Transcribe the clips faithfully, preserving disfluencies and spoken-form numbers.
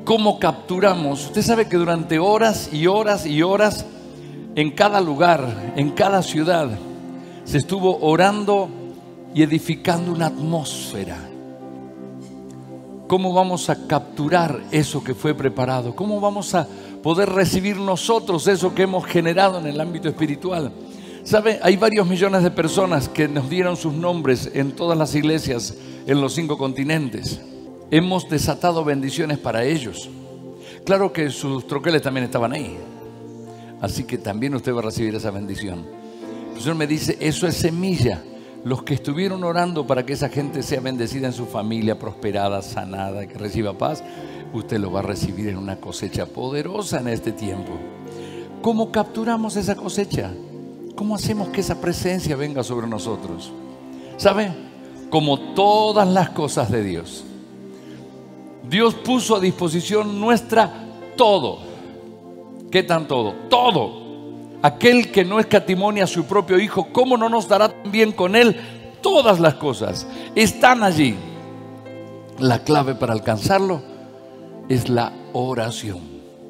cómo capturamos. Usted sabe que durante horas y horas y horas, en cada lugar, en cada ciudad, se estuvo orando y edificando una atmósfera. ¿Cómo vamos a capturar eso que fue preparado? ¿Cómo vamos a poder recibir nosotros eso que hemos generado en el ámbito espiritual? ¿Sabe? Hay varios millones de personas que nos dieron sus nombres en todas las iglesias en los cinco continentes. Hemos desatado bendiciones para ellos. Claro que sus troqueles también estaban ahí. Así que también usted va a recibir esa bendición. El Señor me dice, eso es semilla. Los que estuvieron orando para que esa gente sea bendecida en su familia, prosperada, sanada, que reciba paz, usted lo va a recibir en una cosecha poderosa en este tiempo. ¿Cómo capturamos esa cosecha? ¿Cómo hacemos que esa presencia venga sobre nosotros? ¿Sabe? Como todas las cosas de Dios, Dios puso a disposición nuestra todo. ¿Qué tan todo? Todo. Aquel que no escatimonia a su propio Hijo, ¿cómo no nos dará también con Él todas las cosas? Están allí. La clave para alcanzarlo es la oración.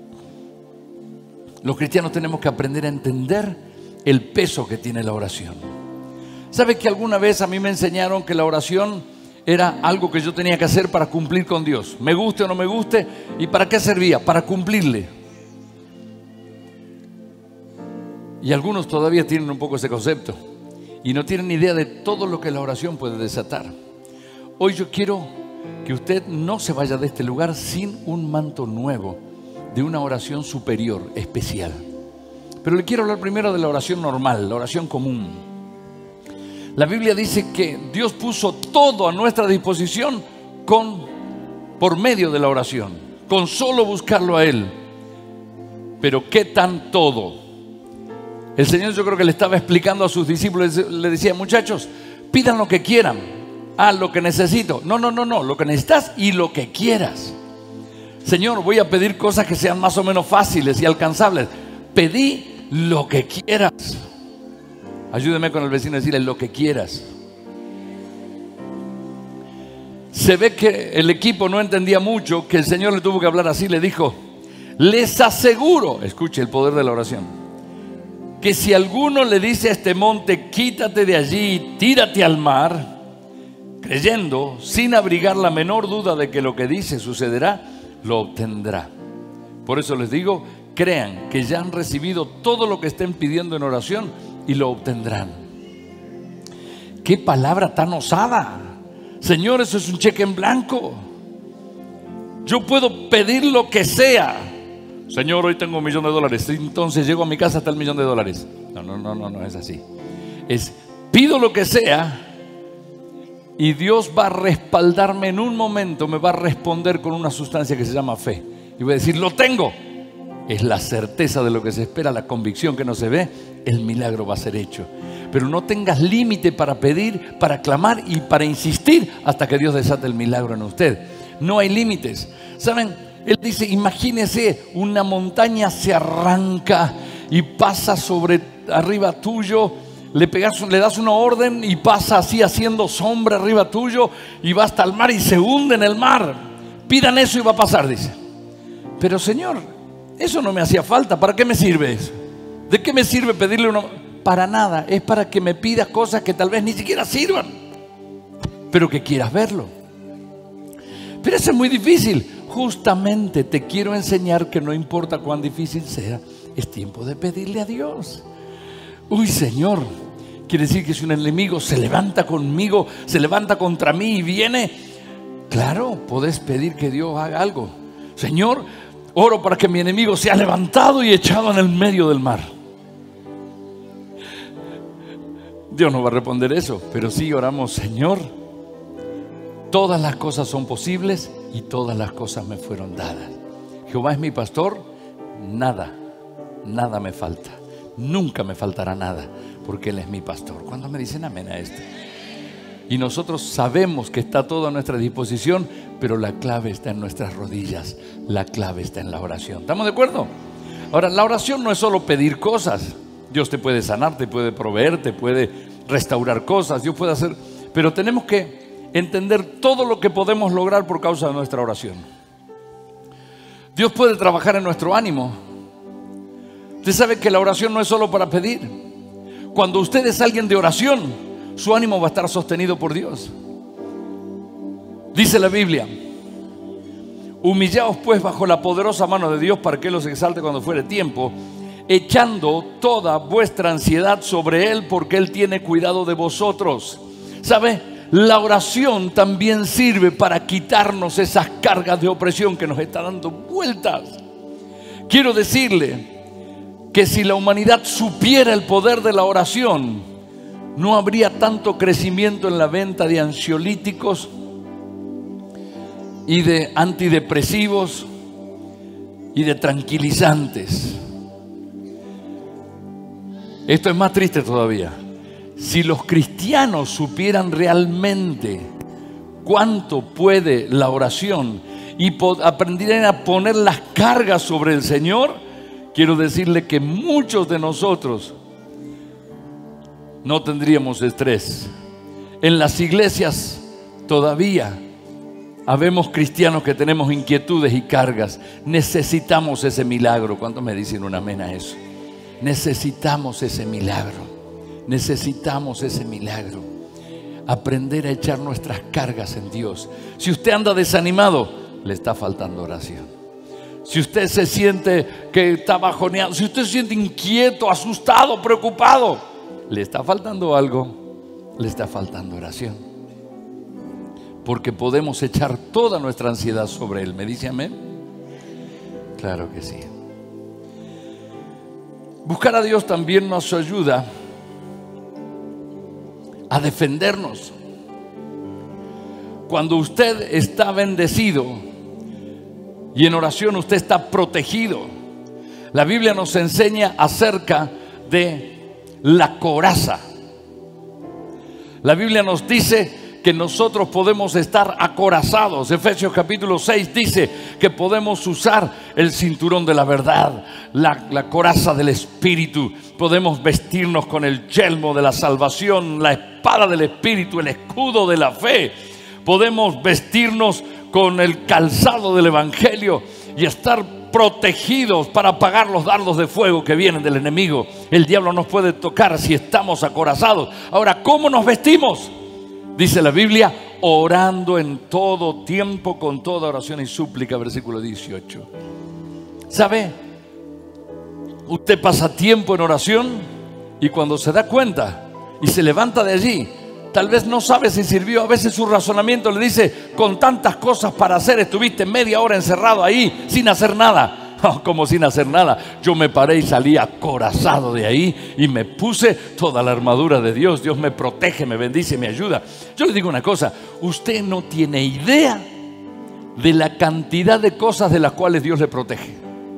Los cristianos tenemos que aprender a entender el peso que tiene la oración. ¿Sabe que alguna vez a mí me enseñaron que la oración era algo que yo tenía que hacer para cumplir con Dios? Me guste o no me guste. ¿Y para qué servía? Para cumplirle. Y algunos todavía tienen un poco ese concepto y no tienen idea de todo lo que la oración puede desatar. Hoy yo quiero que usted no se vaya de este lugar sin un manto nuevo de una oración superior, especial. Pero le quiero hablar primero de la oración normal, la oración común. La Biblia dice que Dios puso todo a nuestra disposición con, por medio de la oración, con solo buscarlo a Él. Pero ¿qué tan todo? El Señor, yo creo que le estaba explicando a sus discípulos, le decía, muchachos, pidan lo que quieran. Ah, lo que necesito. No, no, no, no, lo que necesitas y lo que quieras. Señor, voy a pedir cosas que sean más o menos fáciles y alcanzables. Pedí lo que quieras. Ayúdeme con el vecino a decirle lo que quieras. Se ve que el equipo no entendía mucho, que el Señor le tuvo que hablar así, le dijo, les aseguro, escuche el poder de la oración, que si alguno le dice a este monte, quítate de allí y tírate al mar, creyendo, sin abrigar la menor duda de que lo que dice sucederá, lo obtendrá. Por eso les digo, crean que ya han recibido todo lo que estén pidiendo en oración y lo obtendrán. ¡Qué palabra tan osada! Señor, eso es un cheque en blanco. Yo puedo pedir lo que sea. Señor, hoy tengo un millón de dólares, entonces llego a mi casa hasta el millón de dólares. No, no, no, no, no es así. Es, pido lo que sea y Dios va a respaldarme en un momento, me va a responder con una sustancia que se llama fe. Y voy a decir, lo tengo. Es la certeza de lo que se espera, la convicción que no se ve, el milagro va a ser hecho. Pero no tengas límite para pedir, para clamar y para insistir hasta que Dios desate el milagro en usted. No hay límites. ¿Saben? Él dice, imagínese, una montaña se arranca y pasa sobre arriba tuyo, le, pegas, le das una orden y pasa así haciendo sombra arriba tuyo y va hasta el mar y se hunde en el mar. Pidan eso y va a pasar, dice. Pero Señor, eso no me hacía falta, ¿para qué me sirve eso? ¿De qué me sirve pedirle uno? Para nada, es para que me pidas cosas que tal vez ni siquiera sirvan, pero que quieras verlo. Pero eso es muy difícil. Justamente te quiero enseñar que no importa cuán difícil sea, es tiempo de pedirle a Dios. Uy, Señor, quiere decir que si un enemigo se levanta conmigo, se levanta contra mí y viene, claro, podés pedir que Dios haga algo. Señor, oro para que mi enemigo sea levantado y echado en el medio del mar. Dios no va a responder eso, pero sí oramos, Señor, todas las cosas son posibles y todas las cosas me fueron dadas. Jehová es mi pastor, nada, nada me falta. Nunca me faltará nada, porque Él es mi pastor. ¿Cuándo me dicen amén a esto? Y nosotros sabemos que está todo a nuestra disposición, pero la clave está en nuestras rodillas. La clave está en la oración. ¿Estamos de acuerdo? Ahora, la oración no es solo pedir cosas. Dios te puede sanar, te puede proveer, te puede restaurar cosas. Dios puede hacer, pero tenemos que entender todo lo que podemos lograr por causa de nuestra oración. Dios puede trabajar en nuestro ánimo. Usted sabe que la oración no es solo para pedir. Cuando usted es alguien de oración, su ánimo va a estar sostenido por Dios. Dice la Biblia: humillaos pues bajo la poderosa mano de Dios para que Él los exalte cuando fuere tiempo, echando toda vuestra ansiedad sobre Él, porque Él tiene cuidado de vosotros. ¿Sabe? La oración también sirve para quitarnos esas cargas de opresión que nos están dando vueltas. Quiero decirle que si la humanidad supiera el poder de la oración, no habría tanto crecimiento en la venta de ansiolíticos y de antidepresivos y de tranquilizantes. Esto es más triste todavía. Si los cristianos supieran realmente cuánto puede la oración y aprendieran a poner las cargas sobre el Señor, quiero decirle que muchos de nosotros no tendríamos estrés. En las iglesias todavía habemos cristianos que tenemos inquietudes y cargas. Necesitamos ese milagro. ¿Cuántos me dicen un amén a eso? Necesitamos ese milagro. Necesitamos ese milagro. Aprender a echar nuestras cargas en Dios. Si usted anda desanimado, le está faltando oración. Si usted se siente que está bajoneado, si usted se siente inquieto, asustado, preocupado, le está faltando algo, le está faltando oración. Porque podemos echar toda nuestra ansiedad sobre Él. ¿Me dice amén? Claro que sí. Buscar a Dios también nos ayuda a defendernos. Cuando usted está bendecido y en oración usted está protegido, la Biblia nos enseña acerca de la coraza. La Biblia nos dice que nosotros podemos estar acorazados. Efesios capítulo seis dice que podemos usar el cinturón de la verdad, la, la coraza del Espíritu. Podemos vestirnos con el yelmo de la salvación, la espada del Espíritu, el escudo de la fe. Podemos vestirnos con el calzado del Evangelio y estar protegidos para apagar los dardos de fuego que vienen del enemigo. El diablo nos puede tocar si estamos acorazados. Ahora, ¿cómo nos vestimos? Dice la Biblia: orando en todo tiempo con toda oración y súplica, versículo dieciocho. ¿Sabe? Usted pasa tiempo en oración y cuando se da cuenta y se levanta de allí, tal vez no sabe si sirvió. A veces su razonamiento le dice: con tantas cosas para hacer, estuviste media hora encerrado ahí sin hacer nada. Oh, como sin hacer nada. Yo me paré y salí acorazado de ahí y me puse toda la armadura de Dios. Dios me protege, me bendice, me ayuda. Yo le digo una cosa: usted no tiene idea de la cantidad de cosas de las cuales Dios le protege.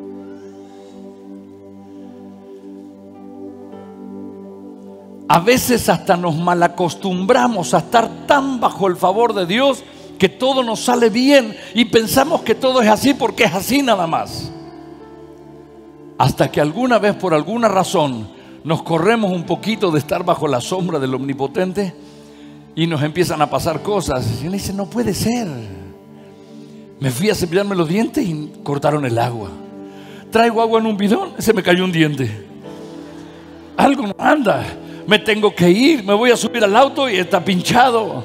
A veces hasta nos malacostumbramos a estar tan bajo el favor de Dios que todo nos sale bien y pensamos que todo es así porque es así nada más. Hasta que alguna vez, por alguna razón, nos corremos un poquito de estar bajo la sombra del Omnipotente y nos empiezan a pasar cosas. Y uno dice: no puede ser. Me fui a cepillarme los dientes y cortaron el agua. Traigo agua en un bidón, se me cayó un diente. Algo no anda. Me tengo que ir, me voy a subir al auto y está pinchado.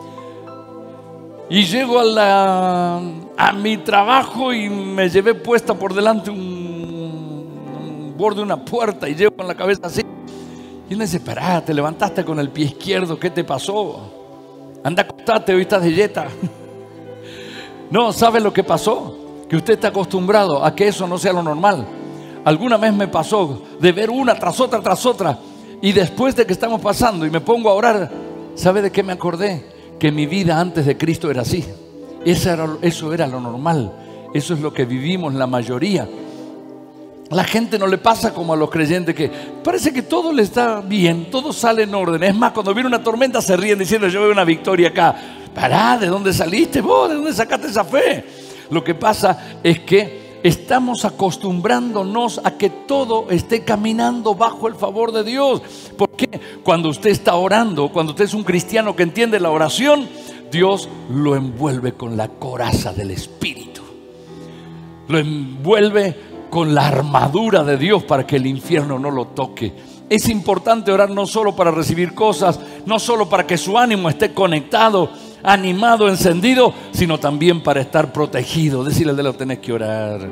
Y llego a, la, a mi trabajo y me llevé puesta por delante un, un borde de una puerta y llego con la cabeza así. Y uno dice: pará, te levantaste con el pie izquierdo, ¿qué te pasó? Anda, acostate, hoy estás de yeta. No, ¿sabe lo que pasó? Que usted está acostumbrado a que eso no sea lo normal. Alguna vez me pasó de ver una tras otra, tras otra. Y después de que estamos pasando y me pongo a orar, ¿sabe de qué me acordé? Que mi vida antes de Cristo era así. Eso era, eso era lo normal. Eso es lo que vivimos la mayoría. La gente no le pasa como a los creyentes, que parece que todo le está bien, todo sale en orden. Es más, cuando viene una tormenta se ríen diciendo: yo veo una victoria acá. Pará, ¿de dónde saliste vos? ¿De dónde sacaste esa fe? Lo que pasa es que estamos acostumbrándonos a que todo esté caminando bajo el favor de Dios. ¿Por qué? Cuando usted está orando, cuando usted es un cristiano que entiende la oración, Dios lo envuelve con la coraza del Espíritu. lo envuelve con la armadura de Dios para que el infierno no lo toque. Es importante orar no solo para recibir cosas, no solo para que su ánimo esté conectado, animado, encendido, sino también para estar protegido. Decirle al de lo tenés que orar.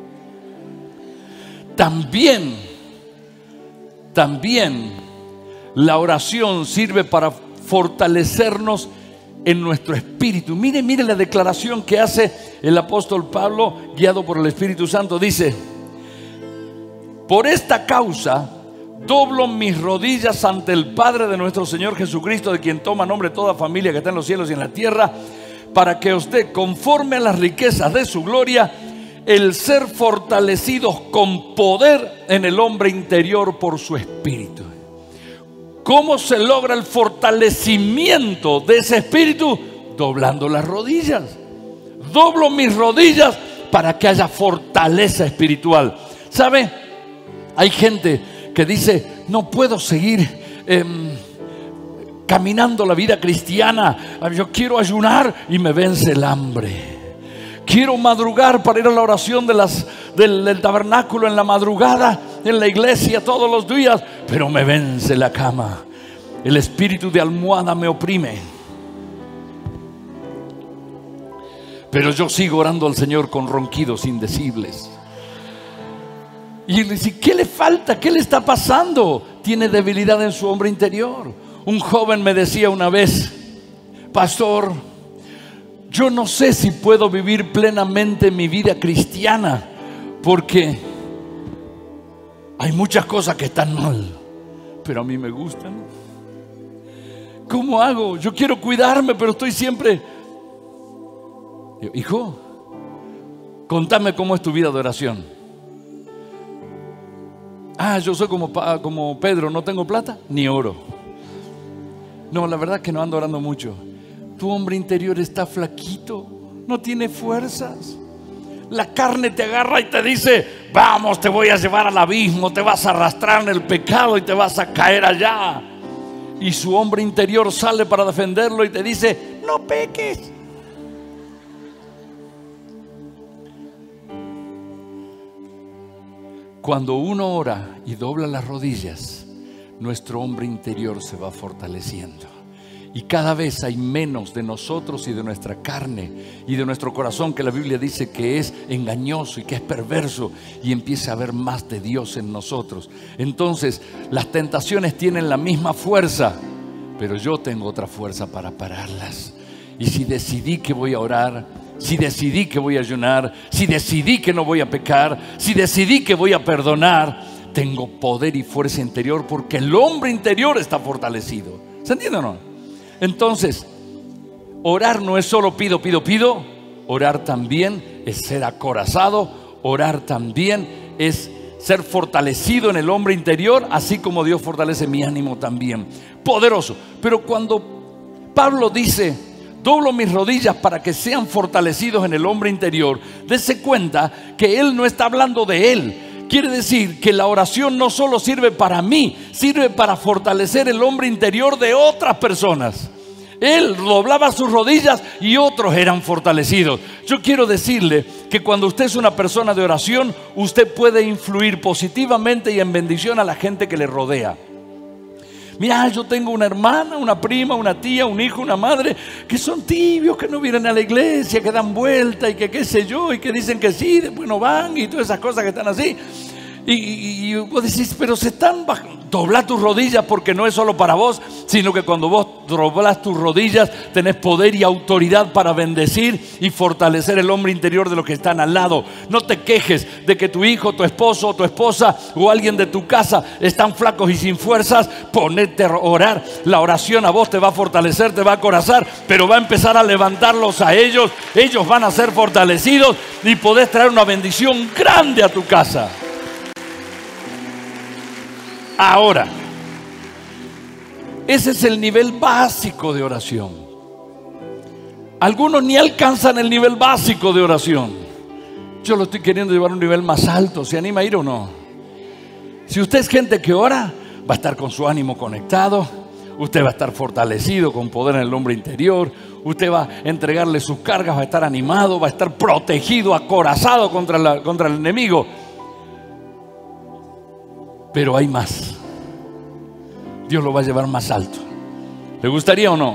También, también la oración sirve para fortalecernos en nuestro espíritu. Mire, mire la declaración que hace el apóstol Pablo, guiado por el Espíritu Santo. Dice: por esta causa doblo mis rodillas ante el Padre de nuestro Señor Jesucristo, de quien toma nombre toda familia que está en los cielos y en la tierra, para que os dé, conforme a las riquezas de su gloria, el ser fortalecidos con poder en el hombre interior por su espíritu. ¿Cómo se logra el fortalecimiento de ese espíritu? Doblando las rodillas. Doblo mis rodillas para que haya fortaleza espiritual. ¿Sabe? Hay gente que dice: no puedo seguir eh, caminando la vida cristiana. Yo quiero ayunar y me vence el hambre. Quiero madrugar para ir a la oración de las, del, del tabernáculo en la madrugada, en la iglesia todos los días, pero me vence la cama. El espíritu de almohada me oprime. Pero yo sigo orando al Señor con ronquidos indecibles. Y él dice: ¿qué le falta? ¿Qué le está pasando? Tiene debilidad en su hombre interior. Un joven me decía una vez: pastor, yo no sé si puedo vivir plenamente mi vida cristiana, porque hay muchas cosas que están mal, pero a mí me gustan. ¿Cómo hago? Yo quiero cuidarme, pero estoy siempre... Digo: hijo, contame cómo es tu vida de oración. Ah, yo soy como, como Pedro, no tengo plata ni oro. No, la verdad es que no ando orando mucho. Tu hombre interior está flaquito, no tiene fuerzas. La carne te agarra y te dice: vamos, te voy a llevar al abismo, te vas a arrastrar en el pecado y te vas a caer allá. Y su hombre interior sale para defenderlo y te dice: no peques. Cuando uno ora y dobla las rodillas, nuestro hombre interior se va fortaleciendo. Y cada vez hay menos de nosotros y de nuestra carne y de nuestro corazón, que la Biblia dice que es engañoso y que es perverso, y empieza a haber más de Dios en nosotros. Entonces las tentaciones tienen la misma fuerza, pero yo tengo otra fuerza para pararlas. Y si decidí que voy a orar, si decidí que voy a ayunar, si decidí que no voy a pecar, si decidí que voy a perdonar, tengo poder y fuerza interior, porque el hombre interior está fortalecido. ¿Se entiende o no? Entonces, orar no es solo pido, pido, pido. Orar también es ser acorazado. Orar también es ser fortalecido en el hombre interior, así como Dios fortalece mi ánimo también. Poderoso. Pero cuando Pablo dice: doblo mis rodillas para que sean fortalecidos en el hombre interior, dése cuenta que él no está hablando de él. Quiere decir que la oración no solo sirve para mí, sirve para fortalecer el hombre interior de otras personas. Él doblaba sus rodillas y otros eran fortalecidos. Yo quiero decirle que cuando usted es una persona de oración, usted puede influir positivamente y en bendición a la gente que le rodea. Mira, yo tengo una hermana, una prima, una tía, un hijo, una madre, que son tibios, que no vienen a la iglesia, que dan vuelta y que qué sé yo, y que dicen que sí, después no van, y todas esas cosas que están así. Y, y, y vos decís: pero se están bajando. Dobla tus rodillas, porque no es solo para vos, sino que cuando vos doblas tus rodillas tenés poder y autoridad para bendecir y fortalecer el hombre interior de los que están al lado. No te quejes de que tu hijo, tu esposo o tu esposa o alguien de tu casa están flacos y sin fuerzas. Ponete a orar. La oración a vos te va a fortalecer, te va a acorazar, pero va a empezar a levantarlos a ellos. Ellos van a ser fortalecidos y podés traer una bendición grande a tu casa. Ahora, ese es el nivel básico de oración. Algunos ni alcanzan el nivel básico de oración. Yo lo estoy queriendo llevar a un nivel más alto. ¿Se anima a ir o no? Si usted es gente que ora, va a estar con su ánimo conectado. usted va a estar fortalecido con poder en el hombre interior, usted va a entregarle sus cargas, va a estar animado, va a estar protegido, acorazado contra, la, contra el enemigo. Pero hay más. Dios lo va a llevar más alto. ¿Le gustaría o no?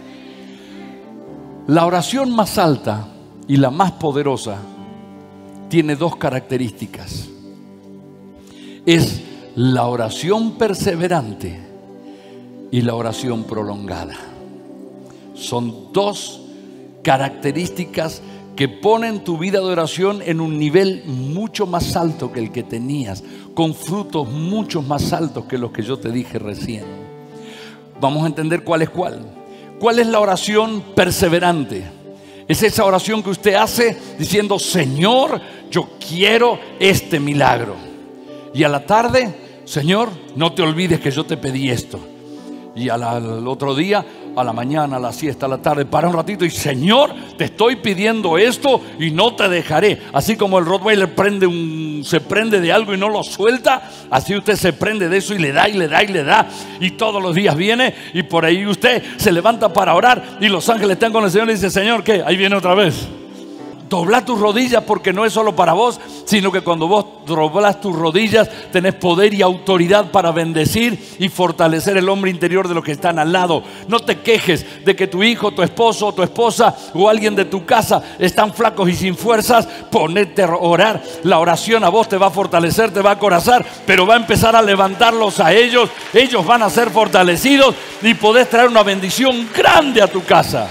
La oración más alta y la más poderosa tiene dos características. Es la oración perseverante y la oración prolongada. Son dos características que ponen tu vida de oración en un nivel mucho más alto que el que tenías, con frutos mucho más altos que los que yo te dije recién. Vamos a entender cuál es cuál. ¿Cuál es la oración perseverante? Es esa oración que usted hace diciendo: Señor, yo quiero este milagro. Y a la tarde: Señor, no te olvides que yo te pedí esto. Y al, al otro día, a la mañana, a la siesta, a la tarde, para un ratito y: Señor, te estoy pidiendo esto y no te dejaré. Así como el Rottweiler prende un, se prende de algo y no lo suelta, así usted se prende de eso y le da y le da y le da. Y todos los días viene, y por ahí usted se levanta para orar y los ángeles están con el Señor y dice: Señor, ¿qué? Ahí viene otra vez. Dobla tus rodillas, porque no es solo para vos, sino que cuando vos doblas tus rodillas tenés poder y autoridad para bendecir y fortalecer el hombre interior de los que están al lado. No te quejes de que tu hijo, tu esposo, tu esposa o alguien de tu casa están flacos y sin fuerzas. Ponete a orar. La oración a vos te va a fortalecer, te va a acorazar, pero va a empezar a levantarlos a ellos. Ellos van a ser fortalecidos y podés traer una bendición grande a tu casa.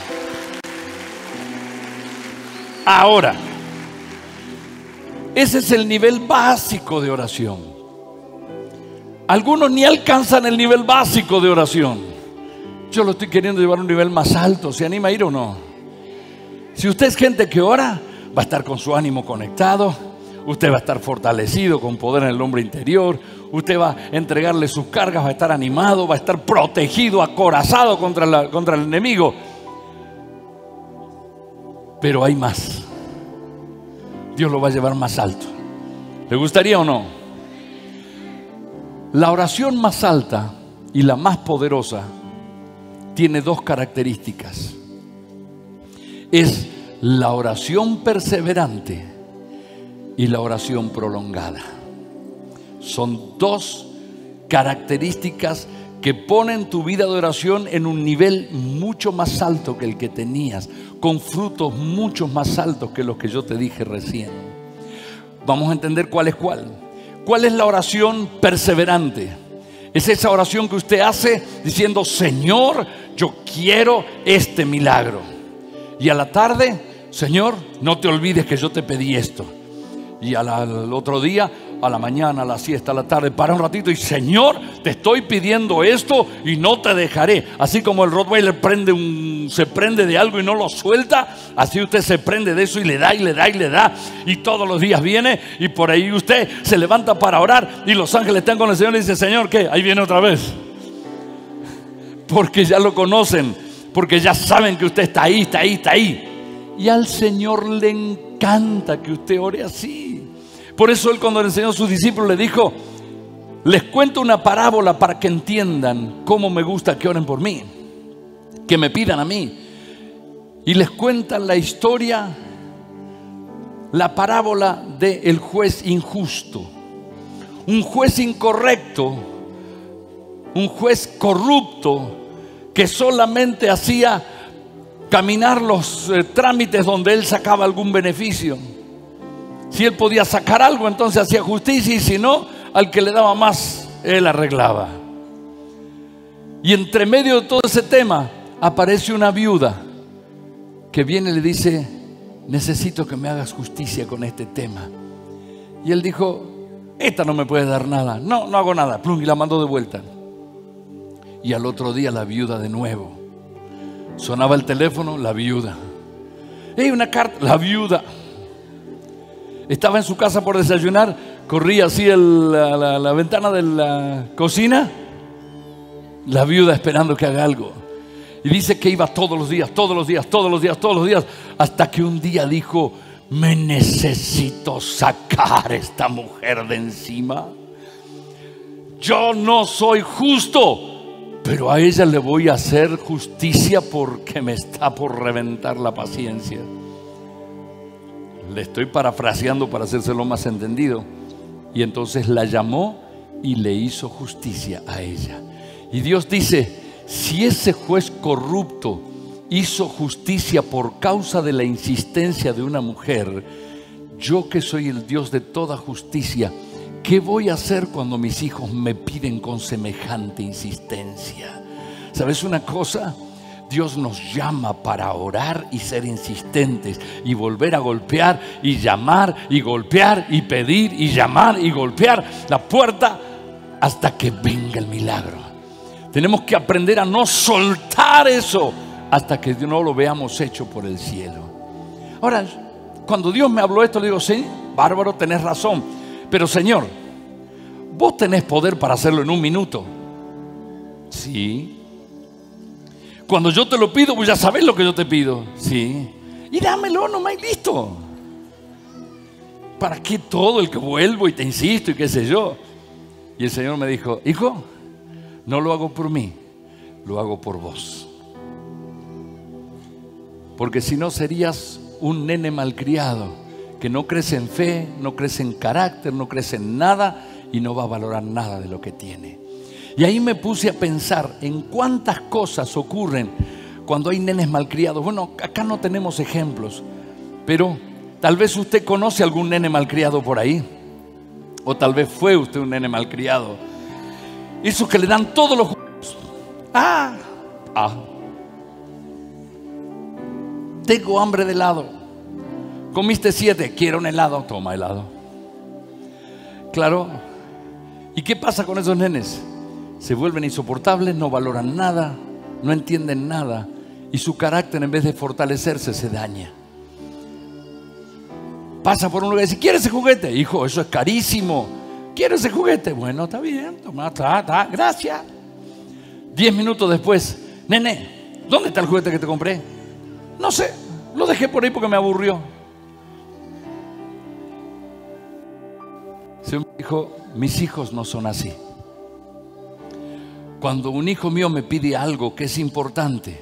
Ahora, ese es el nivel básico de oración. Algunos ni alcanzan el nivel básico de oración. Yo lo estoy queriendo llevar a un nivel más alto. ¿Se anima a ir o no? Si usted es gente que ora, va a estar con su ánimo conectado. Usted va a estar fortalecido con poder en el hombre interior. Usted va a entregarle sus cargas, va a estar animado, va a estar protegido, acorazado contra, la, contra el enemigo. Pero hay más. Dios lo va a llevar más alto. ¿Le gustaría o no? La oración más alta y la más poderosa tiene dos características. Es la oración perseverante y la oración prolongada. Son dos características que ponen tu vida de oración en un nivel mucho más alto que el que tenías, con frutos mucho más altos que los que yo te dije recién. Vamos a entender cuál es cuál. ¿Cuál es la oración perseverante? Es esa oración que usted hace diciendo: Señor, yo quiero este milagro. Y a la tarde: Señor, no te olvides que yo te pedí esto. Y al, al otro día, a la mañana, a la siesta, a la tarde, para un ratito y: Señor, te estoy pidiendo esto y no te dejaré. Así como el Rottweiler prende un, se prende de algo y no lo suelta, así usted se prende de eso y le da y le da y le da. Y todos los días viene, y por ahí usted se levanta para orar y los ángeles están con el Señor y dice: Señor, ¿qué? Ahí viene otra vez. Porque ya lo conocen, porque ya saben que usted está ahí, está ahí, está ahí. Y al Señor le encanta que usted ore así. Por eso Él, cuando le enseñó a sus discípulos, le dijo: les cuento una parábola para que entiendan cómo me gusta que oren por mí, que me pidan a mí. Y les cuentan la historia, la parábola del juez injusto. Un juez incorrecto, un juez corrupto, que solamente hacía caminar los eh, trámites donde él sacaba algún beneficio. Si él podía sacar algo, entonces hacía justicia, y si no, al que le daba más, él arreglaba. Y entre medio de todo ese tema aparece una viuda que viene y le dice: necesito que me hagas justicia con este tema. Y él dijo: esta no me puede dar nada. No, no hago nada. Plum, y la mandó de vuelta. Y al otro día la viuda de nuevo. Sonaba el teléfono, la viuda. ¡Hey, una carta! La viuda. Estaba en su casa por desayunar, corría así el, la, la, la ventana de la cocina, la viuda esperando que haga algo. Y dice que iba todos los días, todos los días, todos los días, todos los días, hasta que un día dijo: me necesito sacar a esta mujer de encima. Yo no soy justo, pero a ella le voy a hacer justicia porque me está por reventar la paciencia. Le estoy parafraseando para hacérselo más entendido. Y entonces la llamó y le hizo justicia a ella. Y Dios dice, si ese juez corrupto hizo justicia por causa de la insistencia de una mujer, yo que soy el Dios de toda justicia, ¿qué voy a hacer cuando mis hijos me piden con semejante insistencia? ¿Sabes una cosa? Dios nos llama para orar y ser insistentes y volver a golpear y llamar y golpear y pedir y llamar y golpear la puerta hasta que venga el milagro. Tenemos que aprender a no soltar eso hasta que no lo veamos hecho por el cielo. Ahora, cuando Dios me habló esto, le digo, sí, bárbaro, tenés razón. Pero Señor, vos tenés poder para hacerlo en un minuto. Sí. Cuando yo te lo pido, vos ya sabés lo que yo te pido. Sí. Y dámelo nomás y listo. ¿Para qué todo el que vuelvo y te insisto y qué sé yo? Y el Señor me dijo, hijo, no lo hago por mí, lo hago por vos. Porque si no serías un nene malcriado que no crece en fe, no crece en carácter, no crece en nada y no va a valorar nada de lo que tiene. Y ahí me puse a pensar en cuántas cosas ocurren cuando hay nenes malcriados. Bueno, acá no tenemos ejemplos, pero tal vez usted conoce algún nene malcriado por ahí, o tal vez fue usted un nene malcriado. Esos que le dan todos los juegos. Ah, ah. Tengo hambre de helado. Comiste siete, quiero un helado, toma helado. Claro. ¿Y qué pasa con esos nenes? Se vuelven insoportables, no valoran nada, no entienden nada y su carácter en vez de fortalecerse se daña. Pasa por un lugar y dice, ¿quieres ese juguete? Hijo, eso es carísimo. ¿Quieres ese juguete? Bueno, está bien, toma, está, está, gracias. Diez minutos después, nene, ¿dónde está el juguete que te compré? No sé, lo dejé por ahí porque me aburrió. Se me dijo, mis hijos no son así. Cuando un hijo mío me pide algo que es importante,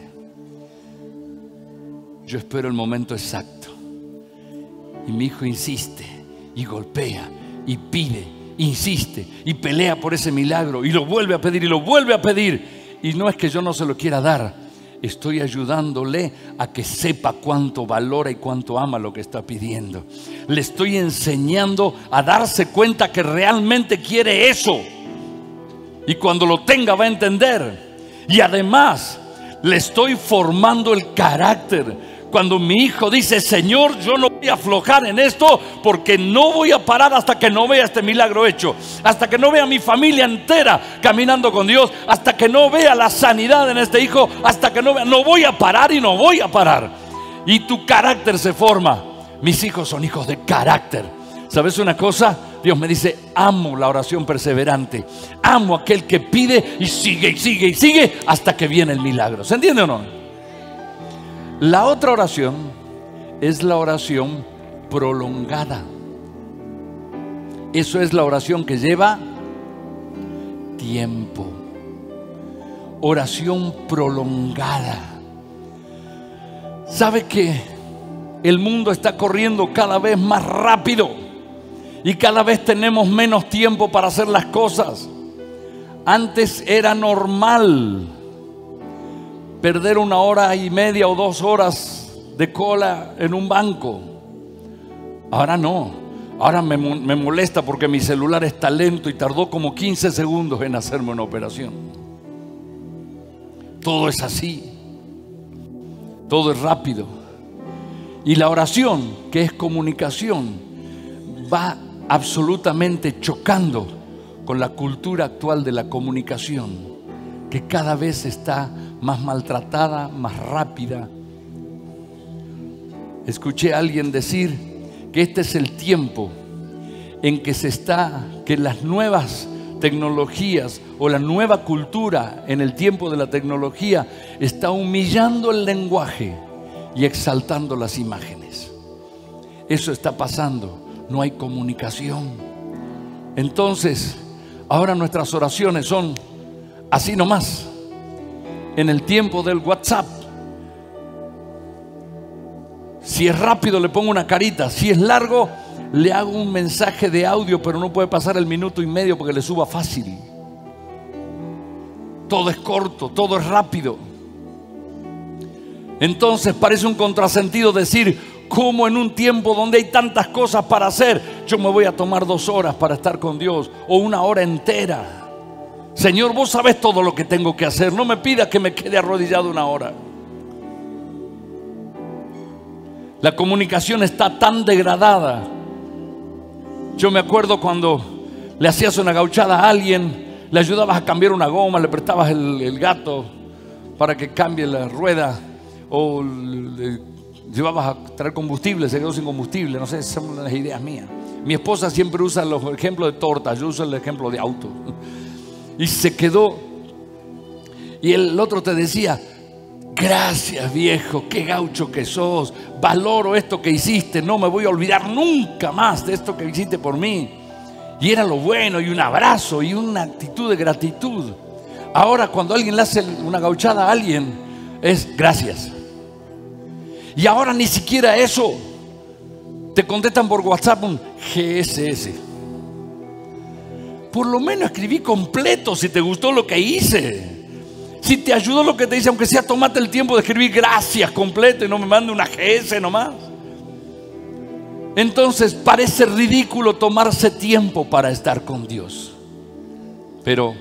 yo espero el momento exacto. Y mi hijo insiste y golpea y pide, insiste y pelea por ese milagro y lo vuelve a pedir y lo vuelve a pedir. Y no es que yo no se lo quiera dar, estoy ayudándole a que sepa cuánto valora y cuánto ama lo que está pidiendo. Le estoy enseñando a darse cuenta que realmente quiere eso. Y cuando lo tenga va a entender. Y además le estoy formando el carácter. Cuando mi hijo dice, Señor, yo no voy a aflojar en esto porque no voy a parar hasta que no vea este milagro hecho, hasta que no vea a mi familia entera caminando con Dios, hasta que no vea la sanidad en este hijo, hasta que no vea, no voy a parar y no voy a parar. Y tu carácter se forma. Mis hijos son hijos de carácter. ¿Sabes una cosa? Dios me dice, amo la oración perseverante. Amo aquel que pide y sigue y sigue y sigue hasta que viene el milagro. ¿Se entiende o no? La otra oración es la oración prolongada. Eso es la oración que lleva tiempo. Oración prolongada. ¿Sabe que el mundo está corriendo cada vez más rápido? Y cada vez tenemos menos tiempo para hacer las cosas. Antes era normal perder una hora y media o dos horas de cola en un banco. Ahora no. Ahora me, me molesta porque mi celular está lento y tardó como quince segundos en hacerme una operación. Todo es así. Todo es rápido. Y la oración, que es comunicación, va absolutamente chocando con la cultura actual de la comunicación, que cada vez está más maltratada, más rápida. Escuché a alguien decir que este es el tiempo en que se está, que las nuevas tecnologías o la nueva cultura en el tiempo de la tecnología está humillando el lenguaje y exaltando las imágenes. Eso está pasando. No hay comunicación. Entonces, ahora nuestras oraciones son así nomás. en el tiempo del WhatsApp. Si es rápido le pongo una carita, si es largo le hago un mensaje de audio, pero no puede pasar el minuto y medio porque le suba fácil. Todo es corto, todo es rápido. Entonces parece un contrasentido decir, ¿cómo en un tiempo donde hay tantas cosas para hacer, yo me voy a tomar dos horas para estar con Dios o una hora entera? Señor, vos sabés todo lo que tengo que hacer, no me pidas que me quede arrodillado una hora. La comunicación está tan degradada. Yo me acuerdo cuando le hacías una gauchada a alguien, le ayudabas a cambiar una goma, le prestabas el, el gato para que cambie la rueda, o le llevabas a traer combustible, se quedó sin combustible, no sé, son las ideas mías. Mi esposa siempre usa los ejemplos de tortas, yo uso el ejemplo de auto. Y se quedó, y el otro te decía, gracias viejo, qué gaucho que sos, valoro esto que hiciste, no me voy a olvidar nunca más de esto que hiciste por mí. Y era lo bueno, y un abrazo, y una actitud de gratitud. Ahora cuando alguien le hace una gauchada a alguien, es gracias. Y ahora ni siquiera eso, te contestan por WhatsApp un G S S. Por lo menos escribí completo si te gustó lo que hice. Si te ayudó lo que te dice, aunque sea, tomate el tiempo de escribir gracias completo y no me mande una G S nomás. Entonces parece ridículo tomarse tiempo para estar con Dios. Pero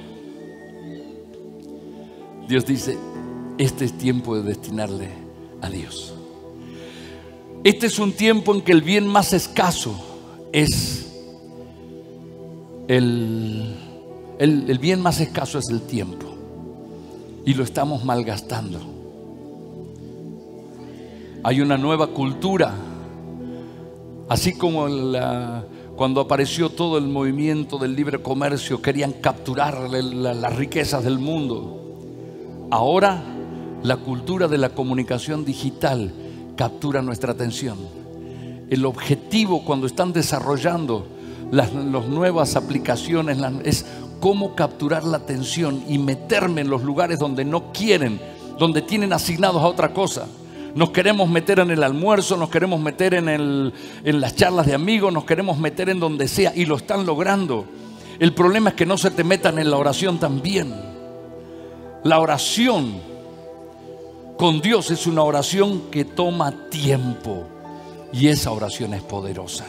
Dios dice, este es tiempo de destinarle a Dios. Este es un tiempo en que el bien más escaso es el, el, el bien más escaso es el tiempo. Y lo estamos malgastando. Hay una nueva cultura. Así como la, cuando apareció todo el movimiento del libre comercio, querían capturar la, la, las riquezas del mundo. Ahora la cultura de la comunicación digital captura nuestra atención. El objetivo cuando están desarrollando las, las nuevas aplicaciones las, es cómo capturar la atención y meterme en los lugares donde no quieren, donde tienen asignados a otra cosa. Nos queremos meter en el almuerzo, nos queremos meter en, el, en las charlas de amigos, nos queremos meter en donde sea, y lo están logrando. El problema es que no se te metan en la oración también. La oración con Dios es una oración que toma tiempo, y esa oración es poderosa.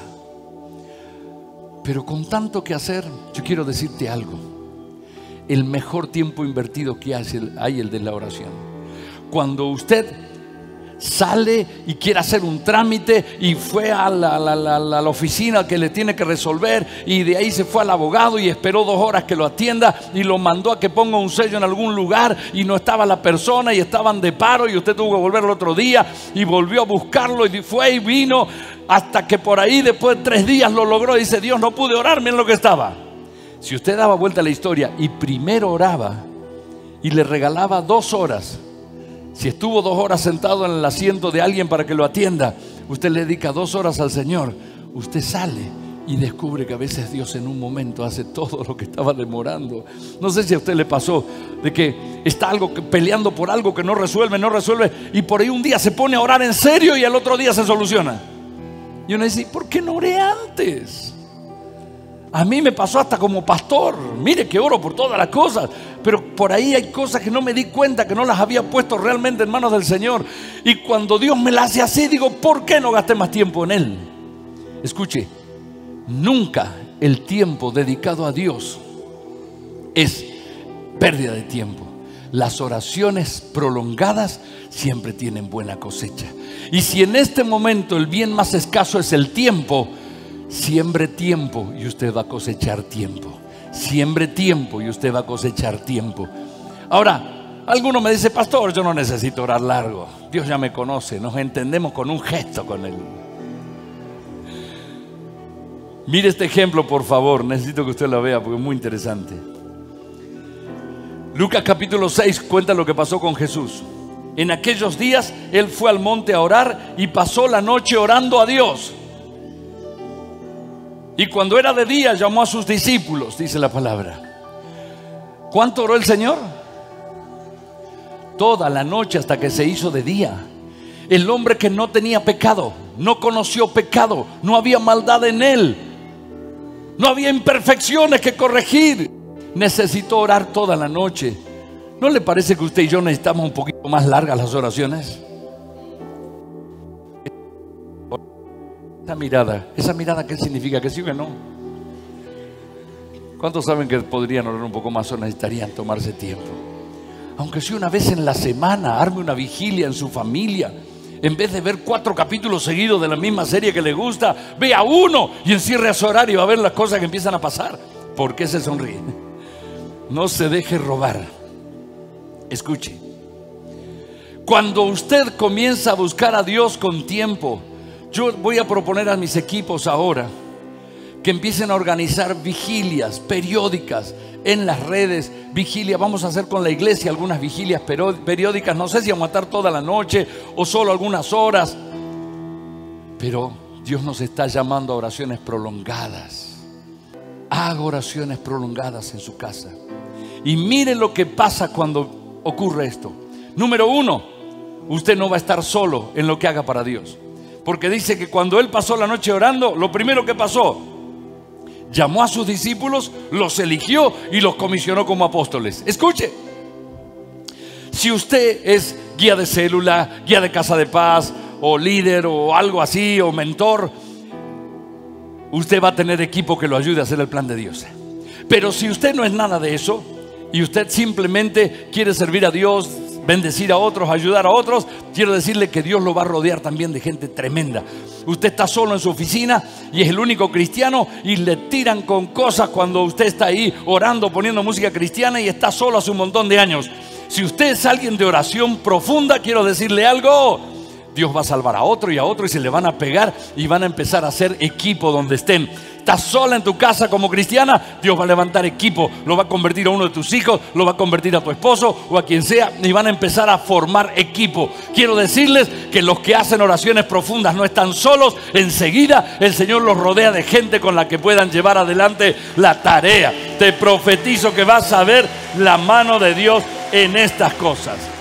Pero con tanto que hacer, yo quiero decirte algo. El mejor tiempo invertido que hay, hay el de la oración. Cuando usted sale y quiere hacer un trámite y fue a la, la, la, la oficina que le tiene que resolver, y de ahí se fue al abogado y esperó dos horas que lo atienda y lo mandó a que ponga un sello en algún lugar y no estaba la persona y estaban de paro y usted tuvo que volver el otro día y volvió a buscarlo y fue y vino hasta que por ahí después de tres días lo logró. Y dice, Dios, no pude orar, miren lo que estaba. Si usted daba vuelta a la historia y primero oraba y le regalaba dos horas, si estuvo dos horas sentado en el asiento de alguien para que lo atienda, usted le dedica dos horas al Señor, usted sale y descubre que a veces Dios en un momento hace todo lo que estaba demorando. No sé si a usted le pasó de que está algo que, peleando por algo que no resuelve, no resuelve, y por ahí un día se pone a orar en serio y al otro día se soluciona. Y uno dice, ¿por qué no oré antes? A mí me pasó hasta como pastor. Mire que oro por todas las cosas, pero por ahí hay cosas que no me di cuenta, que no las había puesto realmente en manos del Señor. Y cuando Dios me las hace así, digo, ¿por qué no gasté más tiempo en Él? Escuche, nunca el tiempo dedicado a Dios es pérdida de tiempo. Las oraciones prolongadas siempre tienen buena cosecha. Y si en este momento el bien más escaso es el tiempo, siembre tiempo y usted va a cosechar tiempo. Siembre tiempo y usted va a cosechar tiempo. Ahora, alguno me dice, pastor, yo no necesito orar largo. Dios ya me conoce, nos entendemos con un gesto con Él. Mire este ejemplo, por favor. Necesito que usted lo vea porque es muy interesante. Lucas capítulo seis cuenta lo que pasó con Jesús. En aquellos días Él fue al monte a orar y pasó la noche orando a Dios. Y cuando era de día llamó a sus discípulos, dice la palabra. ¿Cuánto oró el Señor? toda la noche hasta que se hizo de día. El hombre que no tenía pecado, no conoció pecado, no había maldad en él, no había imperfecciones que corregir, necesitó orar toda la noche. ¿No le parece que usted y yo necesitamos un poquito más largas las oraciones? Esa mirada, esa mirada, ¿qué significa? ¿Que sí o que no? ¿Cuántos saben que podrían orar un poco más o necesitarían tomarse tiempo? Aunque sea una vez en la semana, arme una vigilia en su familia. En vez de ver cuatro capítulos seguidos de la misma serie que le gusta, vea uno y encierre a su horario y va a ver las cosas que empiezan a pasar. ¿Por qué se sonríe? No se deje robar. Escuche. Cuando usted comienza a buscar a Dios con tiempo, yo voy a proponer a mis equipos ahora que empiecen a organizar vigilias periódicas en las redes. Vigilia, vamos a hacer con la iglesia algunas vigilias periódicas. No sé si vamos a estar toda la noche o solo algunas horas, pero Dios nos está llamando a oraciones prolongadas. Haga oraciones prolongadas en su casa. Y mire lo que pasa cuando ocurre esto. Número uno, usted no va a estar solo en lo que haga para Dios, porque dice que cuando él pasó la noche orando, lo primero que pasó, llamó a sus discípulos, los eligió y los comisionó como apóstoles. Escuche, si usted es guía de célula, guía de casa de paz, o líder, o algo así, o mentor, usted va a tener equipo que lo ayude a hacer el plan de Dios. Pero si usted no es nada de eso, y usted simplemente quiere servir a Dios, bendecir a otros, ayudar a otros, quiero decirle que Dios lo va a rodear también de gente tremenda. Usted está solo en su oficina y es el único cristiano y le tiran con cosas cuando usted está ahí orando, poniendo música cristiana y está solo hace un montón de años. Si usted es alguien de oración profunda, quiero decirle algo: Dios va a salvar a otro y a otro y se le van a pegar y van a empezar a hacer equipo donde estén. Estás sola en tu casa como cristiana, Dios va a levantar equipo, lo va a convertir a uno de tus hijos, lo va a convertir a tu esposo o a quien sea, y van a empezar a formar equipo. Quiero decirles que los que hacen oraciones profundas no están solos. Enseguida el Señor los rodea de gente con la que puedan llevar adelante la tarea. Te profetizo que vas a ver la mano de Dios en estas cosas.